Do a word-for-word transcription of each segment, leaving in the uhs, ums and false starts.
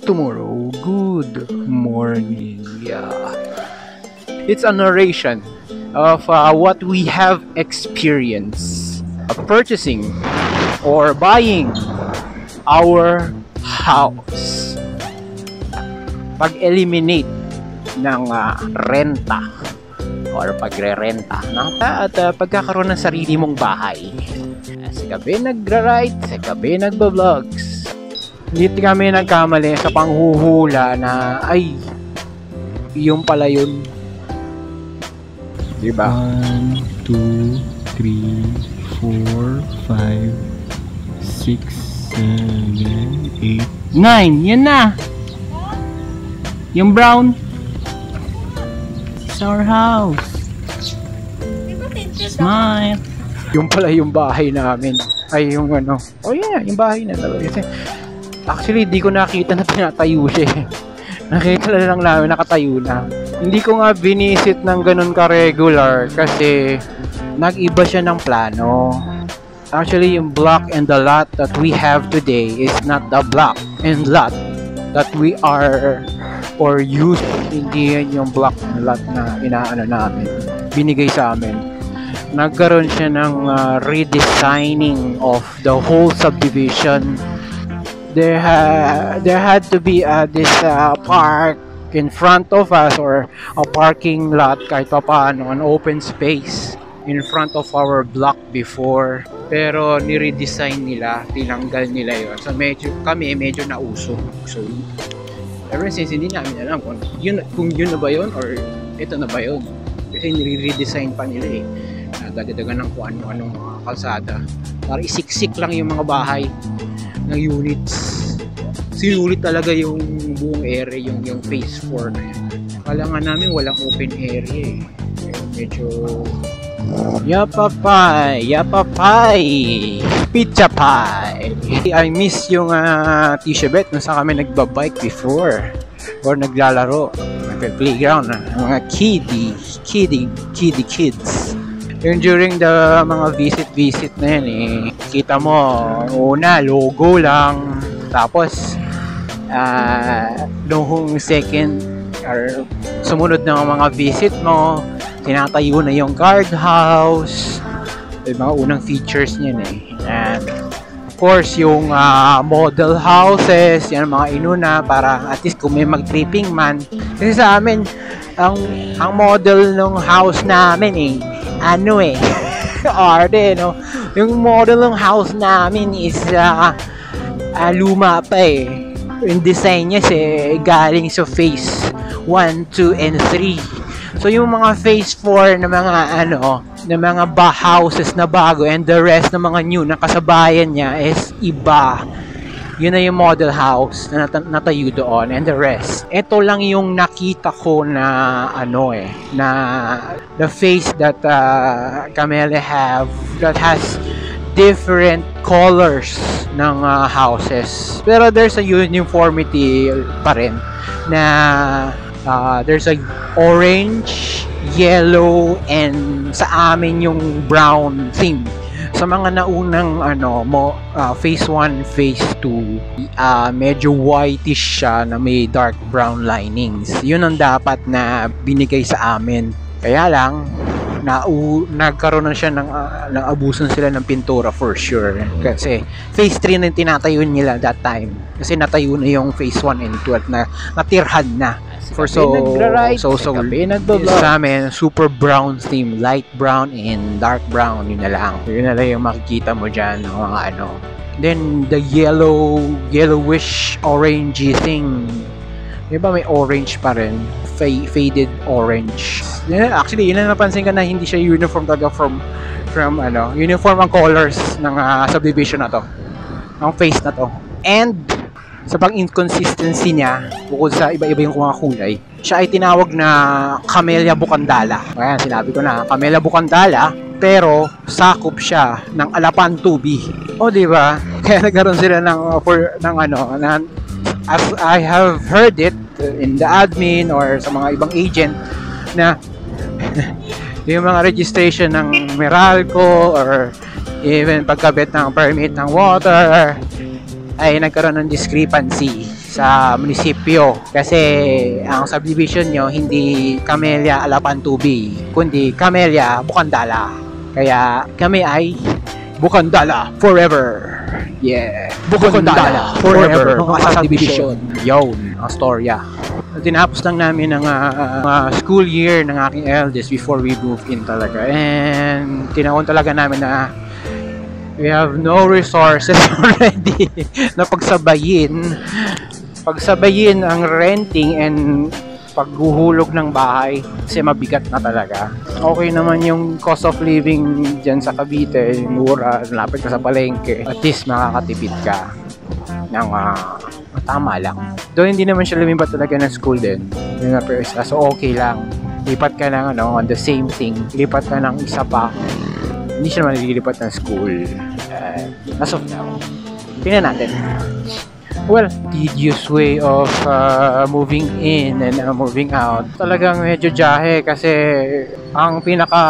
tomorrow, good morning. Yeah. It's a narration of uh, what we have experienced uh, purchasing or buying our house. Pag-eliminate ng uh, renta or pagre-renta no? At uh, pagkakaroon ng sarili mong bahay. Sa Gabi Nag-Ri-Ride, sa Gabi Nag-Vlo-Vlogs. Hindi kami nagkamali sa panghuhula na ay yung pala yun. Diba? one, two, three, four, five, six, seven, eight, nine. Yan na! Yung brown. It's our house. Smile. Yung pala yung bahay namin. Ay yung ano. Oh yeah, yung bahay na talaga. Kasi actually di ko nakita na tinatayo siya eh. Nakita na lang namin nakatayo na. Hindi ko nga binisit ng ganun ka-regular kasi nag-iba siya ng plano. Actually yung block and the lot that we have today is not the block and lot that we are or use. Hindi yan yung block and lot na inaano namin, binigay sa amin. Nagkaroon siya ng uh, redesigning of the whole subdivision. There, ha there had to be uh, this uh, park in front of us, or a parking lot kahit pa paano, an open space in front of our block before. Pero ni-redesign nila, tinanggal nila yun. So medyo, kami medyo nauso. So ever since hindi namin alam kung yun, kung yun na ba yun or ito na ba yun. Kasi nire-redesign pa nila eh. Nadagdagan ng kung ano-anong mga kalsada para isiksik lang yung mga bahay ng units. Sinulit talaga yung buong area, yung, yung phase four na yan. Kala nga namin walang open area eh. Medyo yapapay, yapapay, pizza pie. I miss yung uh, T-Shebet nung saan kami nagbabike before or naglalaro, nagpa-playground na mga kiddie, kiddie, kiddie kids. Yung during the mga visit-visit na yan eh, kita mo, una, logo lang. Tapos, uh, noong second, or sumunod na mga visit mo, tinatayo na yung guardhouse. Yung mga unang features niyan eh. And, of course, yung uh, model houses, yan mga inuna, para at least kung may mag-tripping man. Kasi sa amin, ang, ang model ng house namin eh, ano eh, arte, no? Yung model ng house namin is uh, uh, luma pa eh. Yung design niya eh, galing sa phase one, two, and three. So yung mga phase four na mga ano, na mga ba houses na bago and the rest na mga new na kasabayan niya is iba. Yun na yung model house na nat natayo doon and the rest. Ito lang yung nakita ko na ano eh, na the face that uh, Camella have that has different colors ng uh, houses. Pero there's a uniformity pa rin na uh, there's a orange, yellow, and sa amin yung brown theme. Sa mga naunang ano mo uh, phase one, phase two, uh, medyo whitish siya na may dark brown linings. Yun ang dapat na binigay sa amin. Kaya lang na nagkaroon na siya ng uh, ng abusan sila ng pintura for sure. Kasi phase three na tinatayo nila that time. Kasi natayo na yung phase one and two at na natirhan na. For so, so, so, sa amin, super brown theme, light brown and dark brown, yun na lang. Yun na lang yung makikita mo dyan, ng mga ano. Then, the yellow, yellowish, orangey thing. Diba may orange pa rin? Faded orange. Actually, yun na napansin ka na hindi siya uniform talaga from, from ano, uniform ang colors ng uh, subdivision na to. Ang face na to. And, sa pang-inconsistency niya, bukod sa iba-iba yung mga kulay, siya ay tinawag na Camella Bukandala. Ayan, sinabi ko na, Camella Bukandala, pero sakop siya ng Alapan Tubi. O, di ba? Kaya nagkaroon sila ng, for, ng ano, na, as I have heard it in the admin or sa mga ibang agent, na yung mga registration ng Meralco or even pagkabit ng permit ng water, ay nagkaroon ng discrepancy sa munisipyo. Kasi ang subdivision nyo, hindi Camella Alapantubi, kundi Camella Bukandala. Kaya kami ay Bukandala forever. Yeah, Bukandala forever, mga subdivision. Yun, ang storya. Tinapos lang namin ang uh, uh, school year ng aking eldest before we move in talaga. And tinawon talaga namin na we have no resources already na pagsabayin. Pagsabayin ang renting and paghuhulog ng bahay kasi mabigat na talaga. Okay naman yung cost of living dyan sa Cavite, mura, lapit ka sa palengke. At least makakatipid ka ng uh, tama lang. Doon hindi naman siya lumipat talaga ng school din. Yung na isa, so okay lang. Lipat ka ng ano, on the same thing. Lipat ka ng isa pa. Hindi siya naman nililipat ng school. Uh, as of now. Tingnan natin. Well, tedious way of uh, moving in and uh, moving out. Talagang medyo jahe kasi ang pinaka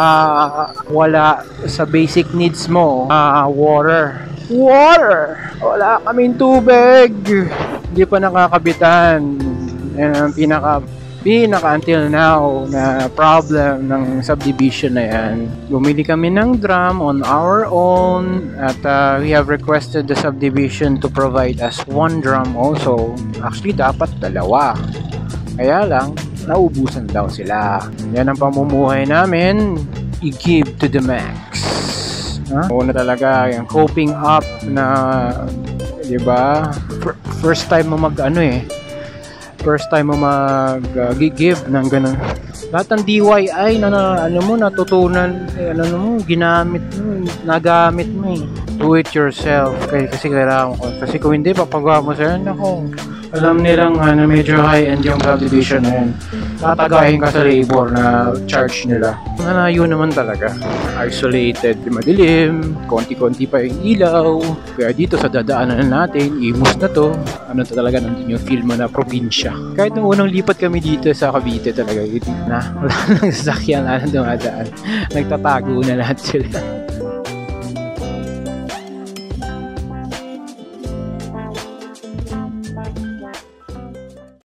wala sa basic needs mo, uh, water. Water! Wala kaming tubig! Hindi pa nakakabitan. Yan ang pinaka pinaka until now na problem ng subdivision na yan. Bumili kami ng drum on our own at uh, we have requested the subdivision to provide us one drum also. Actually dapat dalawa. Kaya lang naubusan daw sila. Yan ang pamumuhay namin, i-give to the max. Huh? Una talaga yung coping up na, di ba? First time mo mag ano eh first time mo mag-give uh, ng ganun. Lahat ng D I Y na, na ano mo, natutunan, eh, ano mo, ginamit mo, nagamit mo eh. Do it yourself. Kasi, kasi kailangan ko. Kasi kung hindi, papagawa mo sa'yo, ako. Alam nilang ano, medyo high-end yung subdivision na yun. Tatagahin ka sa labor na charge nila. Nanayo naman talaga. Isolated, madilim, konti-konti pa yung ilaw. Kaya dito sa dadaanan natin, imus na to. Ano to talaga, nandun yung feel mo na probinsya. Kahit nung unang lipat kami dito sa Cavite talaga, na wala nang sasakyan, wala nang dumadaan. Nagtatago na lahat sila.